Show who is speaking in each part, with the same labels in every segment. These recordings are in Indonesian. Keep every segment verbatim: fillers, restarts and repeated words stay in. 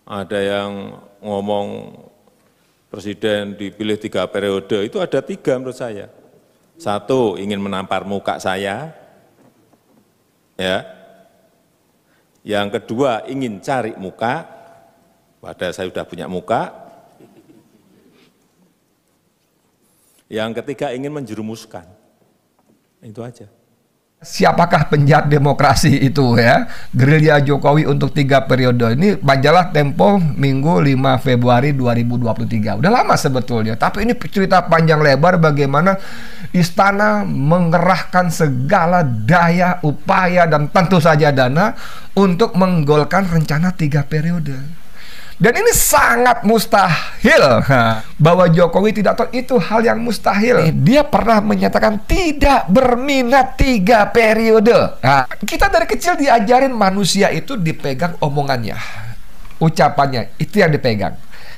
Speaker 1: Ada yang ngomong presiden dipilih tiga periode, itu ada tiga menurut saya. Satu, ingin menampar muka saya, ya. Yang kedua, ingin cari muka, padahal saya sudah punya muka. Yang ketiga, ingin menjerumuskan. Itu aja.
Speaker 2: Siapakah penjahat demokrasi itu ya? Gerilya Jokowi untuk tiga periode. Ini majalah Tempo Minggu lima Februari dua ribu dua puluh tiga. Udah lama sebetulnya, tapi ini cerita panjang lebar bagaimana istana mengerahkan segala daya, upaya, dan tentu saja dana untuk menggolkan rencana tiga periode. Dan ini sangat mustahil bahwa Jokowi tidak tahu, itu hal yang mustahil. Dia pernah menyatakan tidak berminat tiga periode. Nah, kita dari kecil diajarin manusia itu dipegang omongannya, ucapannya, itu yang dipegang.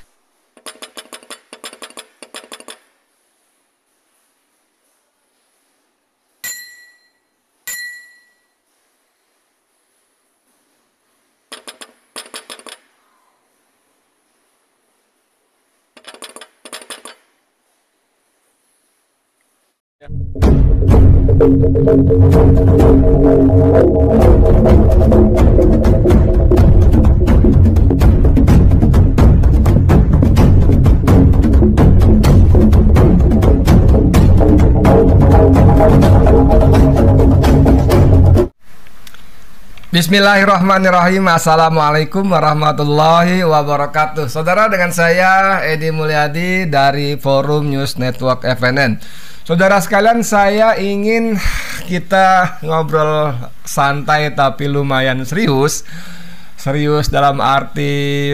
Speaker 2: Bismillahirrahmanirrahim. Assalamualaikum warahmatullahi wabarakatuh. Saudara, dengan saya Edi Mulyadi dari Forum News Network F N N. Saudara sekalian, saya ingin kita ngobrol santai tapi lumayan serius. Serius dalam arti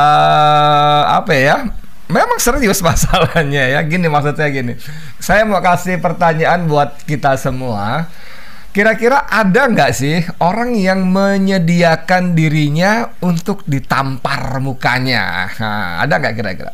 Speaker 2: uh, apa ya? Memang serius masalahnya ya. Gini maksudnya gini. Saya mau kasih pertanyaan buat kita semua. Kira-kira ada nggak sih orang yang menyediakan dirinya untuk ditampar mukanya? Nah, ada nggak kira-kira?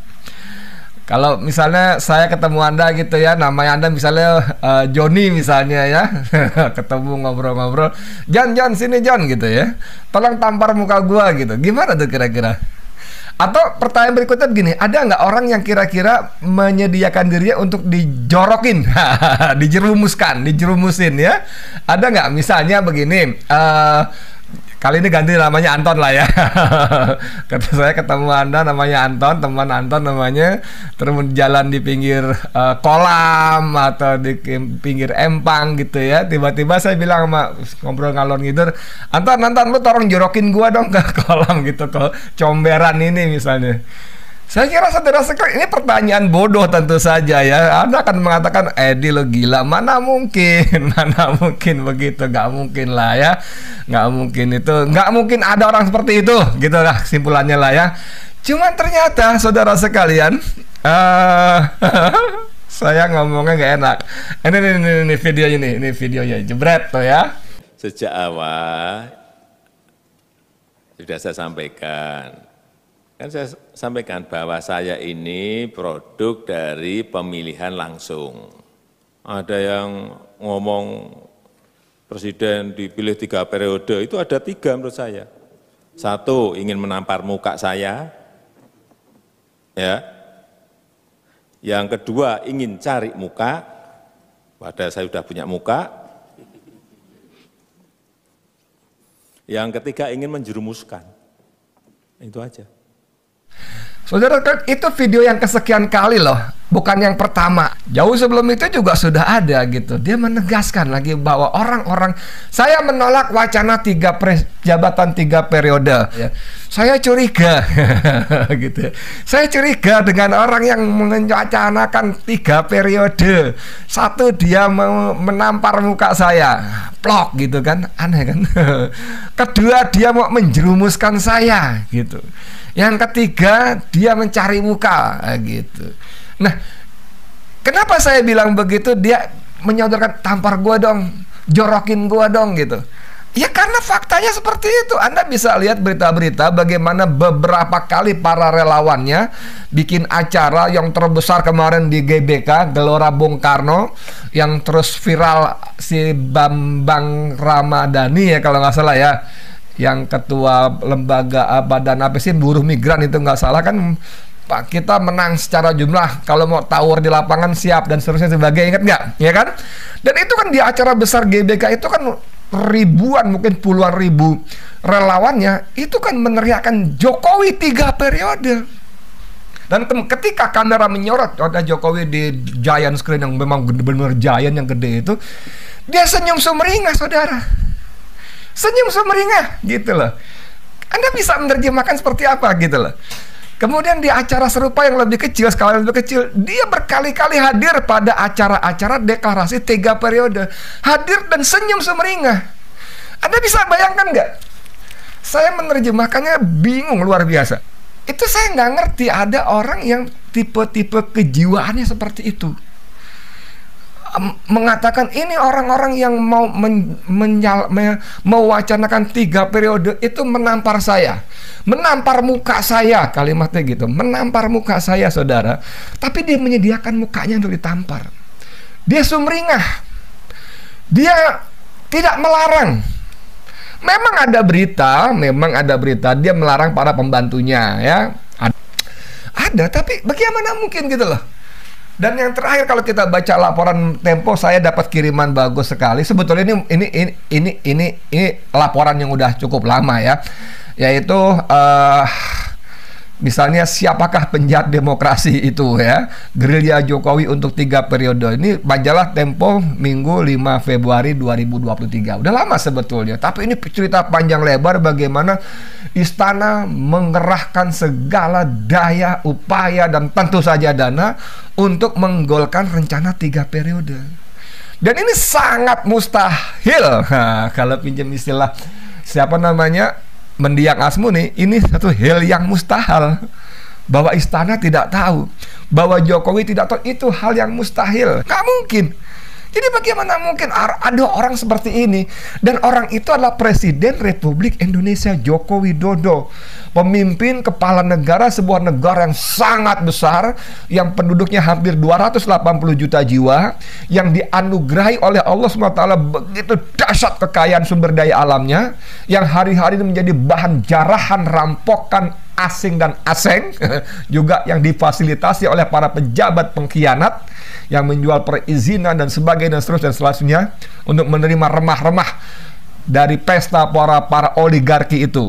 Speaker 2: Kalau misalnya saya ketemu Anda gitu ya, namanya Anda misalnya uh, Joni misalnya ya, ketemu ngobrol-ngobrol, Jon, Jon, sini Jon gitu ya, tolong tampar muka gua gitu. Gimana tuh kira-kira? Atau pertanyaan berikutnya begini, ada nggak orang yang kira-kira menyediakan dirinya untuk dijorokin, dijerumuskan, dijerumusin ya? Ada nggak? Misalnya begini, uh, kali ini ganti namanya Anton lah ya. Kata saya ketemu Anda namanya Anton, teman Anton namanya, terus jalan di pinggir uh, kolam atau di pinggir empang gitu ya. Tiba-tiba saya bilang sama ngobrol ngalor ngidul, Anton, Anton lu tolong jorokin gua dong ke kolam gitu, ke comberan ini misalnya. Saya kira saudara sekalian, ini pertanyaan bodoh tentu saja ya. Anda akan mengatakan, Edi lo gila, mana mungkin, mana mungkin begitu, nggak mungkin lah ya, nggak mungkin itu, nggak mungkin ada orang seperti itu, gitu lah simpulannya lah ya. Cuman ternyata saudara sekalian, uh, saya ngomongnya nggak enak. Ini, ini, ini, ini videonya nih, ini videonya jebret tuh ya.
Speaker 1: Sejak awal sudah saya sampaikan. Kan saya sampaikan bahwa saya ini produk dari pemilihan langsung. Ada yang ngomong presiden dipilih tiga periode, itu ada tiga menurut saya. Satu, ingin menampar muka saya, ya. Yang kedua, ingin cari muka, padahal saya sudah punya muka. Yang ketiga, ingin menjerumuskan. Itu aja.
Speaker 2: Saudara, kan itu video yang kesekian kali loh, bukan yang pertama. Jauh sebelum itu juga sudah ada gitu. Dia menegaskan lagi bahwa orang-orang, saya menolak wacana tiga pre, jabatan tiga periode. Ya. Saya curiga, gitu. Saya curiga dengan orang yang mewacanakan tiga periode. Satu, dia mau menampar muka saya, plok gitu kan, aneh kan. Kedua, dia mau menjerumuskan saya, gitu. Yang ketiga, dia mencari muka, gitu. Nah, kenapa saya bilang begitu? Dia menyodorkan, tampar gua dong, jorokin gua dong, gitu. Ya karena faktanya seperti itu. Anda bisa lihat berita-berita bagaimana beberapa kali para relawannya bikin acara yang terbesar kemarin di G B K, Gelora Bung Karno, yang terus viral si Bambang Ramadhani ya kalau nggak salah ya. yang ketua lembaga uh, badan apa sih buruh migran itu nggak salah kan, Pak, kita menang secara jumlah, kalau mau tawar di lapangan siap dan seterusnya sebagainya, ingat nggak? Ya kan? Dan itu kan di acara besar G B K itu kan ribuan, mungkin puluhan ribu relawannya itu kan meneriakan Jokowi tiga periode. Dan ketika kamera menyorot ada Jokowi di giant screen yang memang benar-benar giant yang gede itu, dia senyum sumringah, saudara. Senyum sumringah gitu loh. Anda bisa menerjemahkan seperti apa gitu loh. Kemudian di acara serupa yang lebih kecil, skala yang lebih kecil, dia berkali-kali hadir pada acara-acara deklarasi tiga periode. Hadir dan senyum sumringah. Anda bisa bayangkan nggak? Saya menerjemahkannya bingung luar biasa. Itu saya nggak ngerti ada orang yang tipe-tipe kejiwaannya seperti itu. Mengatakan ini orang-orang yang mau men, menyal, me, mewacanakan tiga periode itu menampar saya, menampar muka saya, kalimatnya gitu, menampar muka saya, saudara. Tapi dia menyediakan mukanya untuk ditampar. Dia sumringah, dia tidak melarang. Memang ada berita, memang ada berita dia melarang para pembantunya, ya. Ada, ada tapi bagaimana mungkin gitu loh. Dan yang terakhir kalau kita baca laporan Tempo, saya dapat kiriman bagus sekali. Sebetulnya ini ini ini ini ini, ini laporan yang udah cukup lama ya, yaitu uh, misalnya siapakah penjahat demokrasi itu ya, gerilya Jokowi untuk tiga periode. Ini majalah Tempo Minggu lima Februari dua ribu dua puluh tiga. Udah lama sebetulnya, tapi ini cerita panjang lebar bagaimana istana mengerahkan segala daya, upaya, dan tentu saja dana untuk menggolkan rencana tiga periode. Dan ini sangat mustahil. Nah, kalau pinjam istilah siapa namanya, mendiang Asmuni, ini satu hal yang mustahil. Bahwa istana tidak tahu, bahwa Jokowi tidak tahu, itu hal yang mustahil. Nggak mungkin. Jadi bagaimana mungkin ada orang seperti ini? Dan orang itu adalah Presiden Republik Indonesia Joko Widodo, pemimpin kepala negara sebuah negara yang sangat besar, yang penduduknya hampir dua ratus delapan puluh juta jiwa, yang dianugerahi oleh Allah subhanahu wa taala begitu dahsyat kekayaan sumber daya alamnya, yang hari-hari ini menjadi bahan jarahan rampokan asing dan asing, juga yang difasilitasi oleh para pejabat pengkhianat yang menjual perizinan dan sebagainya dan seterusnya dan selanjutnya untuk menerima remah-remah dari pesta para para oligarki itu.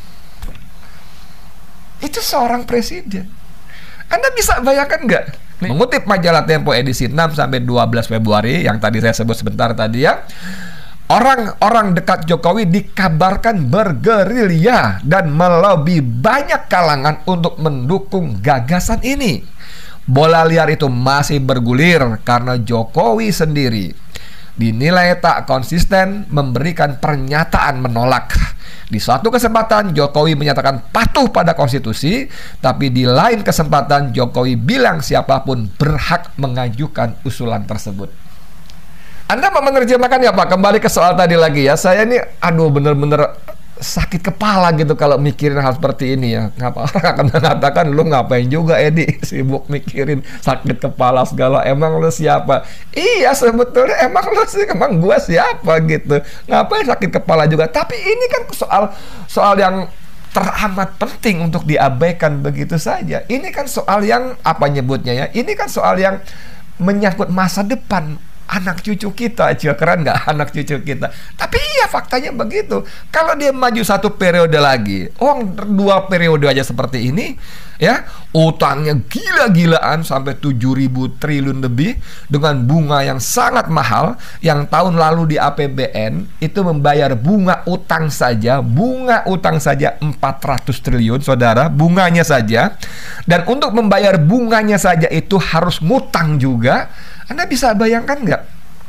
Speaker 2: Itu seorang presiden. Anda bisa bayangkan nggak? Mengutip majalah Tempo edisi enam sampai dua belas Februari yang tadi saya sebut sebentar tadi ya, orang-orang dekat Jokowi dikabarkan bergerilya dan melobi banyak kalangan untuk mendukung gagasan ini. Bola liar itu masih bergulir karena Jokowi sendiri dinilai tak konsisten memberikan pernyataan menolak. Di suatu kesempatan Jokowi menyatakan patuh pada konstitusi, tapi di lain kesempatan Jokowi bilang siapapun berhak mengajukan usulan tersebut. Anda mau menerjemahkan ya Pak? Kembali ke soal tadi lagi ya. Saya ini aduh bener-bener sakit kepala gitu kalau mikirin hal seperti ini ya. Ngapa orang akan mengatakan, lu ngapain juga Edi sibuk mikirin sakit kepala segala, emang lu siapa? Iya sebetulnya emang lu sih, emang gua siapa gitu, ngapain sakit kepala juga. Tapi ini kan soal soal yang teramat penting untuk diabaikan begitu saja. Ini kan soal yang apa nyebutnya ya, ini kan soal yang menyangkut masa depan anak cucu kita. Aja keren nggak anak cucu kita? Tapi iya faktanya begitu. Kalau dia maju satu periode lagi, oh dua periode aja seperti ini ya, utangnya gila-gilaan sampai tujuh ribu triliun lebih dengan bunga yang sangat mahal, yang tahun lalu di A P B N itu membayar bunga utang saja, bunga utang saja empat ratus triliun saudara, bunganya saja. Dan untuk membayar bunganya saja itu harus ngutang juga. Anda bisa bayangkan nggak?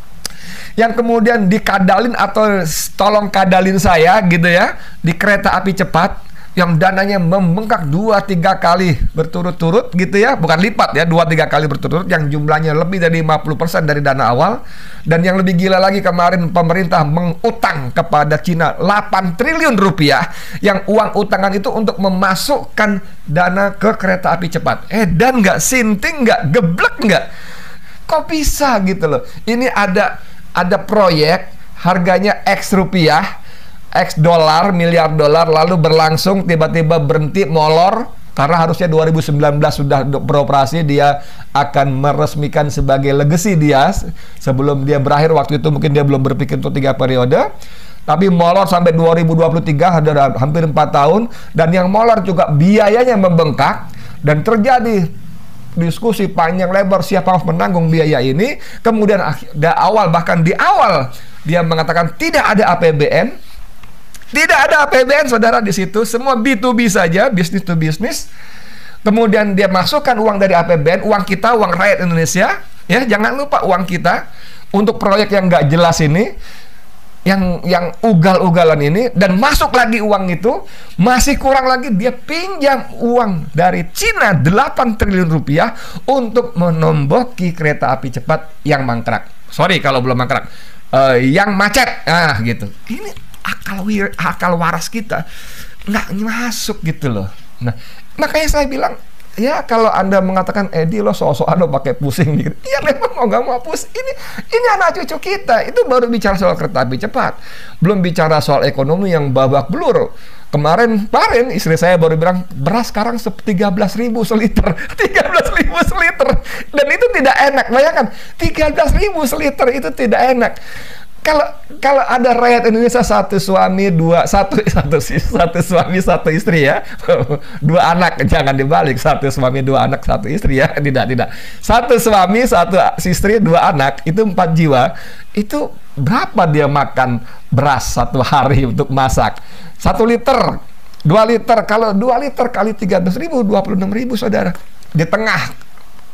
Speaker 2: Yang kemudian dikadalin atau tolong kadalin saya gitu ya, di kereta api cepat yang dananya membengkak dua tiga kali berturut-turut gitu ya, bukan lipat ya, dua tiga kali berturut-turut, yang jumlahnya lebih dari lima puluh persen dari dana awal. Dan yang lebih gila lagi, kemarin pemerintah mengutang kepada Cina delapan triliun rupiah, yang uang utangan itu untuk memasukkan dana ke kereta api cepat. Eh dan nggak, sinting nggak, geblek nggak? Kok bisa gitu loh? Ini ada ada proyek harganya X rupiah, X dolar, miliar dolar, lalu berlangsung tiba-tiba berhenti molor karena harusnya dua ribu sembilan belas sudah beroperasi. Dia akan meresmikan sebagai legacy dia sebelum dia berakhir. Waktu itu mungkin dia belum berpikir untuk tiga periode, tapi molor sampai dua ribu dua puluh tiga, ada hampir empat tahun. Dan yang molor juga biayanya membengkak, dan terjadi diskusi panjang lebar siapa harus menanggung biaya ini. Kemudian di awal, bahkan di awal dia mengatakan tidak ada A P B N. Tidak ada A P B N, saudara, di situ. Semua B to B saja, business to business. Kemudian dia masukkan uang dari A P B N, uang kita, uang rakyat Indonesia. Ya, jangan lupa uang kita untuk proyek yang nggak jelas ini, yang yang ugal-ugalan ini, dan masuk lagi uang itu, masih kurang lagi dia pinjam uang dari Cina delapan triliun rupiah untuk menomboki kereta api cepat yang mangkrak. Sorry kalau belum mangkrak, uh, yang macet, ah gitu. Ini akal wir, akal waras kita nggak masuk gitu loh. Nah, makanya saya bilang, ya kalau Anda mengatakan Edi lo sok-sokan lo pakai pusing gitu, ya memang mau nggak mau pusing. Ini ini anak cucu kita. Itu baru bicara soal kereta api cepat, belum bicara soal ekonomi yang babak belur. Kemarin, kemarin istri saya baru bilang beras sekarang tiga belas ribu seliter, tiga belas ribu seliter, dan itu tidak enak. Bayangkan, tiga belas ribu seliter itu tidak enak. Kalau kalau ada rakyat Indonesia satu suami dua satu satu satu suami satu istri ya, dua anak, jangan dibalik, satu suami dua anak satu istri ya, tidak tidak satu suami satu istri dua anak, itu empat jiwa. Itu berapa dia makan beras satu hari untuk masak? Satu liter, dua liter. Kalau dua liter kali tiga belas ribu, dua puluh enam ribu, saudara. Di tengah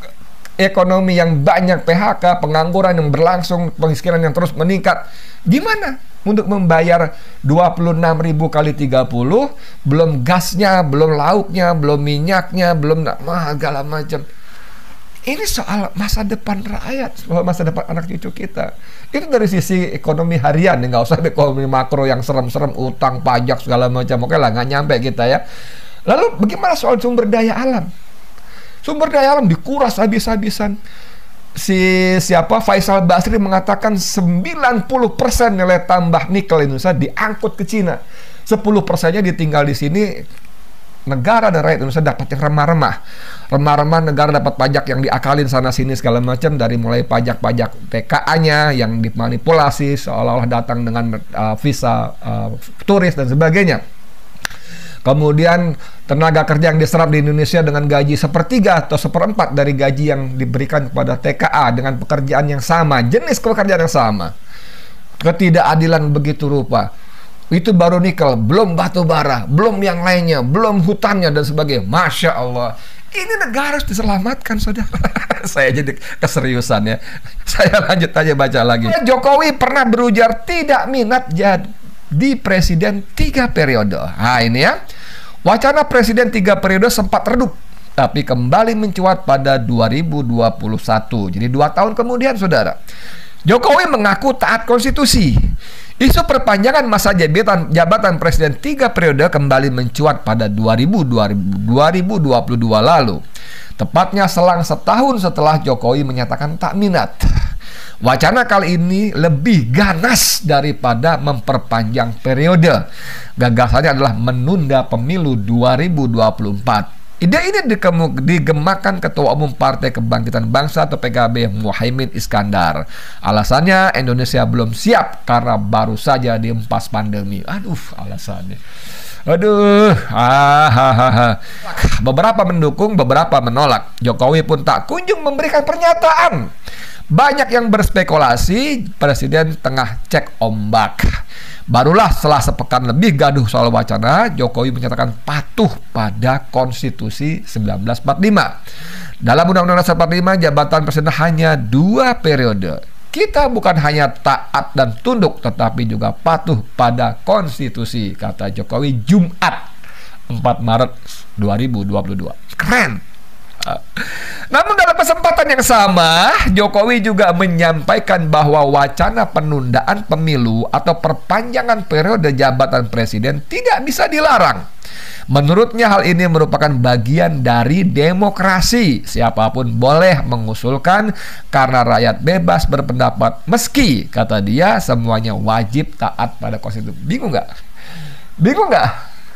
Speaker 2: ekonomi yang banyak P H K, pengangguran yang berlangsung, kemiskinan yang terus meningkat, gimana untuk membayar dua puluh enam ribu kali tiga puluh, belum gasnya, belum lauknya, belum minyaknya, belum nah, segala macam. Ini soal masa depan rakyat, soal masa depan anak cucu kita. Itu dari sisi ekonomi harian, nggak usah ekonomi makro yang serem-serem, utang, pajak, segala macam. Oke lah, nggak nyampe kita ya. Lalu bagaimana soal sumber daya alam? Sumber daya alam dikuras habis-habisan. Si siapa Faisal Basri mengatakan sembilan puluh persen nilai tambah nikel Indonesia diangkut ke Cina. sepuluh persennya ditinggal di sini. Negara dan rakyat Indonesia dapat yang remah-remah. Remah-remah, negara dapat pajak yang diakalin sana sini segala macam, dari mulai pajak-pajak T K A-nya yang dimanipulasi seolah-olah datang dengan uh, visa uh, turis dan sebagainya. Kemudian tenaga kerja yang diserap di Indonesia dengan gaji sepertiga atau seperempat dari gaji yang diberikan kepada T K A dengan pekerjaan yang sama, jenis pekerjaan yang sama. Ketidakadilan begitu rupa. Itu baru nikel, belum batu bara, belum yang lainnya, belum hutannya dan sebagainya. Masya Allah, ini negara harus diselamatkan, saudara. Saya jadi keseriusan ya. Saya lanjut aja baca lagi. Jokowi pernah berujar tidak minat jadi presiden tiga periode. Nah ini ya, wacana presiden tiga periode sempat redup, tapi kembali mencuat pada dua ribu dua puluh satu. Jadi dua tahun kemudian, saudara, Jokowi mengaku taat konstitusi. Isu perpanjangan masa jabatan, jabatan presiden tiga periode kembali mencuat pada dua ribu dua puluh dua lalu. Tepatnya selang setahun setelah Jokowi menyatakan tak minat. Wacana kali ini lebih ganas daripada memperpanjang periode. Gagasannya adalah menunda pemilu dua ribu dua puluh empat. Ide ini digemakan Ketua Umum Partai Kebangkitan Bangsa atau P K B Muhaimin Iskandar. Alasannya Indonesia belum siap karena baru saja diempas pandemi. Aduh, alasannya. Aduh, ah, ah, ah, ah. Beberapa mendukung, beberapa menolak. Jokowi pun tak kunjung memberikan pernyataan. Banyak yang berspekulasi Presiden tengah cek ombak. Barulah setelah sepekan lebih gaduh soal wacana, Jokowi menyatakan patuh pada Konstitusi seribu sembilan ratus empat puluh lima. Dalam Undang-Undang Dasar empat puluh lima, jabatan presiden hanya dua periode. Kita bukan hanya taat dan tunduk, tetapi juga patuh pada konstitusi, kata Jokowi Jumat empat Maret dua ribu dua puluh dua. Keren. Namun dalam kesempatan yang sama, Jokowi juga menyampaikan bahwa wacana penundaan pemilu atau perpanjangan periode jabatan presiden tidak bisa dilarang. Menurutnya hal ini merupakan bagian dari demokrasi. Siapapun boleh mengusulkan karena rakyat bebas berpendapat. Meski, kata dia, semuanya wajib taat pada konstitusi. Bingung nggak? Bingung nggak?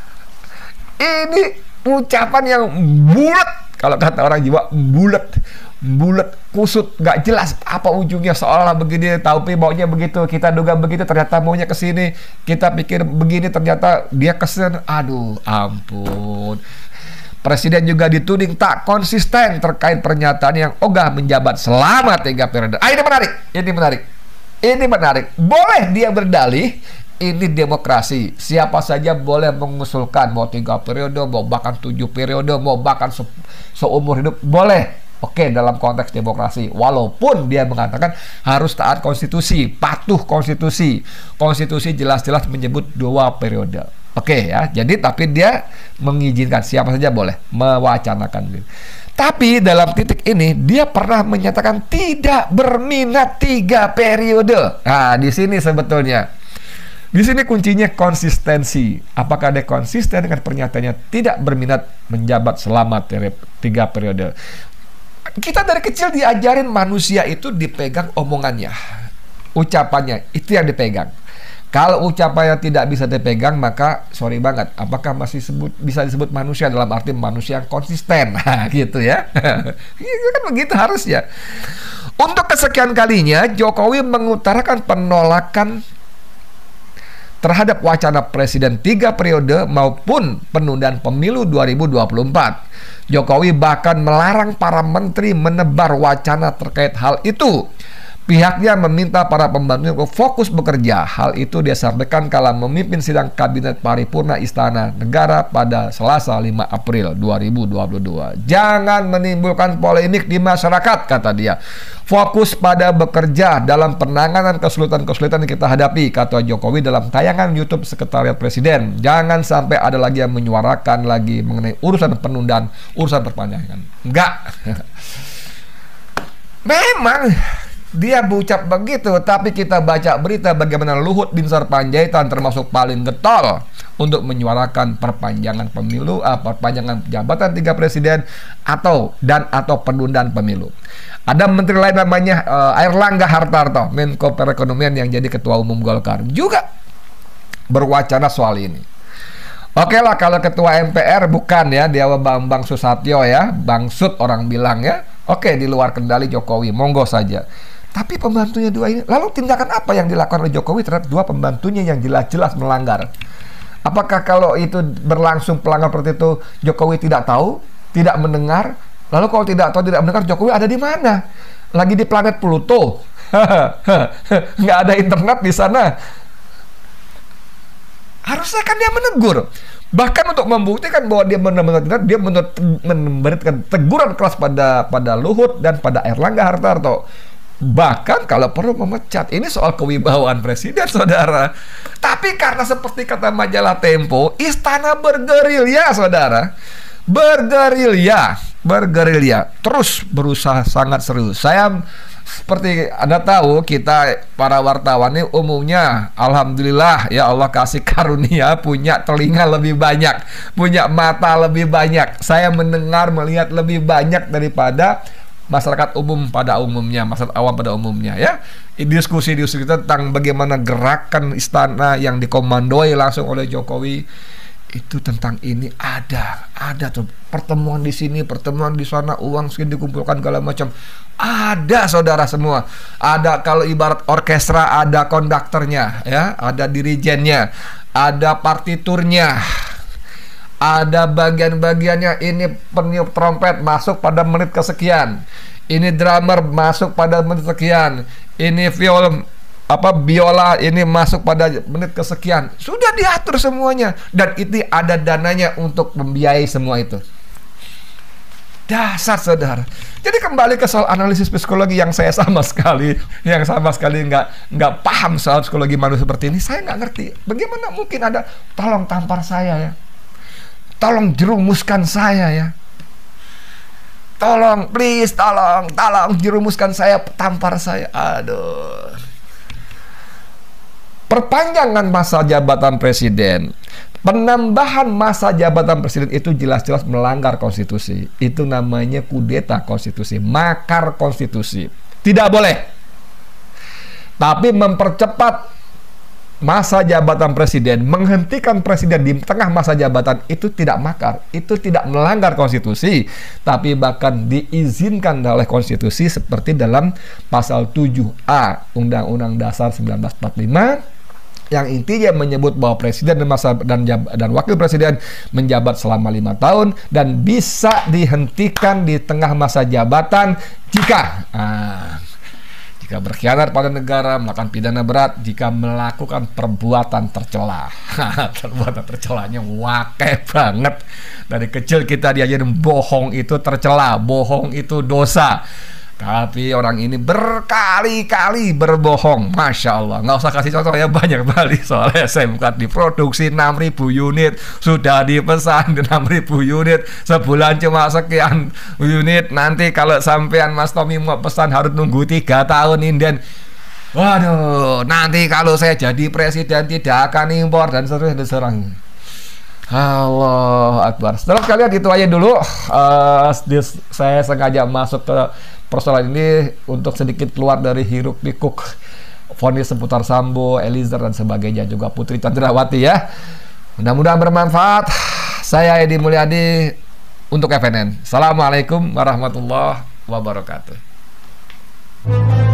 Speaker 2: Ini ucapan yang bulat, kalau kata orang Jawa, bulat, bulat, kusut, nggak jelas apa ujungnya, seolah begini, tapi maunya begitu, kita duga begitu, ternyata maunya ke sini, kita pikir begini, ternyata dia kesana. Aduh, ampun. Presiden juga dituding tak konsisten terkait pernyataan yang ogah menjabat selama tiga periode. Ah, ini menarik, ini menarik, ini menarik. Boleh dia berdalih, ini demokrasi. Siapa saja boleh mengusulkan mau tiga periode, mau bahkan tujuh periode, mau bahkan se seumur hidup, boleh. Oke, dalam konteks demokrasi. Walaupun dia mengatakan harus taat konstitusi, patuh konstitusi. Konstitusi jelas-jelas menyebut dua periode. Oke ya, jadi tapi dia mengizinkan siapa saja boleh mewacanakan. Tapi dalam titik ini dia pernah menyatakan tidak berminat tiga periode. Nah, di sini sebetulnya, di sini kuncinya konsistensi. Apakah dia konsisten dengan pernyataannya tidak berminat menjabat selama tiga periode? Kita dari kecil diajarin manusia itu dipegang omongannya, ucapannya, itu yang dipegang. Kalau ucapannya tidak bisa dipegang, maka sorry banget, apakah masih sebut, bisa disebut manusia dalam arti manusia yang konsisten? Nah, gitu ya. Itu kan begitu harusnya. Untuk kesekian kalinya, Jokowi mengutarakan penolakan terhadap wacana presiden tiga periode maupun penundaan pemilu dua ribu dua puluh empat. Jokowi bahkan melarang para menteri menebar wacana terkait hal itu. Pihaknya meminta para pembantunya untuk fokus bekerja. Hal itu dia sampaikan kala memimpin sidang kabinet paripurna Istana Negara pada Selasa lima April dua ribu dua puluh dua. Jangan menimbulkan polemik di masyarakat, kata dia. Fokus pada bekerja dalam penanganan kesulitan-kesulitan yang kita hadapi, kata Jokowi dalam tayangan YouTube Sekretariat Presiden. Jangan sampai ada lagi yang menyuarakan lagi mengenai urusan penundaan, urusan perpanjangan. Enggak. Memang dia berucap begitu, tapi kita baca berita bagaimana Luhut Binsar Panjaitan termasuk paling getol untuk menyuarakan perpanjangan pemilu, uh, perpanjangan jabatan tiga presiden atau dan atau penundaan pemilu. Ada menteri lain namanya uh, Airlangga Hartarto, Menko Perekonomian yang jadi ketua umum Golkar, juga berwacana soal ini. Oke lah, kalau ketua M P R bukan ya, dia Bambang Susatyo ya, Bangsut orang bilang ya. Oke, di luar kendali Jokowi, monggo saja. Tapi pembantunya dua ini, lalu tindakan apa yang dilakukan oleh Jokowi terhadap dua pembantunya yang jelas-jelas melanggar? Apakah kalau itu berlangsung pelanggaran seperti itu, Jokowi tidak tahu, tidak mendengar? Lalu kalau tidak tahu, tidak mendengar, Jokowi ada di mana? Lagi di planet Pluto? Nggak ada internet di sana. Harusnya kan dia menegur. Bahkan untuk membuktikan bahwa dia benar-benar tidak, dia memberikan teguran keras pada pada Luhut dan pada Airlangga Hartarto. Bahkan kalau perlu memecat. Ini soal kewibawaan presiden, saudara. Tapi karena seperti kata majalah Tempo, istana bergerilya, saudara. Bergerilya, bergerilya. Terus berusaha sangat serius. Saya seperti Anda tahu, kita para wartawan ini umumnya alhamdulillah ya Allah kasih karunia punya telinga lebih banyak, punya mata lebih banyak. Saya mendengar, melihat lebih banyak daripada masyarakat umum pada umumnya, masyarakat awam pada umumnya ya. Diskusi-diskusi kita tentang bagaimana gerakan istana yang dikomandoi langsung oleh Jokowi itu tentang ini ada, ada tuh pertemuan di sini, pertemuan di sana, uang segini dikumpulkan segala macam. Ada, saudara semua. Ada, kalau ibarat orkestra ada konduktornya ya, ada dirijennya, ada partiturnya. Ada bagian-bagiannya, ini peniup trompet masuk pada menit kesekian, ini drummer masuk pada menit sekian, ini viol apa biola ini masuk pada menit kesekian. Sudah diatur semuanya dan itu ada dananya untuk membiayai semua itu. Dasar, saudara. Jadi kembali ke soal analisis psikologi yang saya sama sekali, yang sama sekali nggak nggak paham soal psikologi manusia seperti ini. Saya nggak ngerti. Bagaimana mungkin ada, tolong tampar saya ya. Tolong jerumuskan saya ya. Tolong, please, tolong, tolong jerumuskan saya, tampar saya. Aduh. Perpanjangan masa jabatan presiden, penambahan masa jabatan presiden itu jelas-jelas melanggar konstitusi. Itu namanya kudeta konstitusi, makar konstitusi. Tidak boleh. Tapi mempercepat masa jabatan presiden, menghentikan presiden di tengah masa jabatan itu tidak makar, itu tidak melanggar konstitusi, tapi bahkan diizinkan oleh konstitusi seperti dalam pasal tujuh A Undang-Undang Dasar seribu sembilan ratus empat puluh lima yang intinya menyebut bahwa presiden dan masa dan jab, dan wakil presiden menjabat selama lima tahun dan bisa dihentikan di tengah masa jabatan jika ah, jika berkhianat pada negara, melakukan pidana berat, jika melakukan perbuatan tercela. Perbuatan tercelanya wakil banget. Dari kecil kita diajarin bohong itu tercela, bohong itu dosa. Tapi orang ini berkali-kali berbohong. Masya Allah. Nggak usah kasih contoh ya, banyak kali soal S M K diproduksi enam ribu unit, sudah dipesan enam ribu unit, sebulan cuma sekian unit. Nanti kalau sampean Mas Tommy mau pesan harus nunggu tiga tahun inden. Waduh, nanti kalau saya jadi presiden tidak akan impor dan seterusnya serang. Allah Akbar. Setelah kalian gitu aja dulu. Uh, saya sengaja masuk ke persoalan ini untuk sedikit keluar dari hiruk pikuk vonis seputar Sambo, Eliezer dan sebagainya, juga Putri Chandrawati ya. Mudah-mudahan bermanfaat. Saya Edi Mulyadi untuk F N N. Assalamualaikum warahmatullahi wabarakatuh.